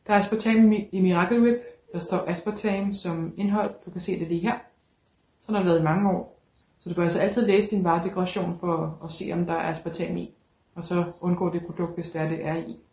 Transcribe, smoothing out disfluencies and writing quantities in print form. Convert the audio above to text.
Der er aspartam i Miracle Whip. Der står aspartam som indhold. Du kan se det lige her. Sådan har det været i mange år. Så du bør altså altid læse din varedeklaration for at se, om der er aspartam i. Og så undgå det produkt, hvis det er i.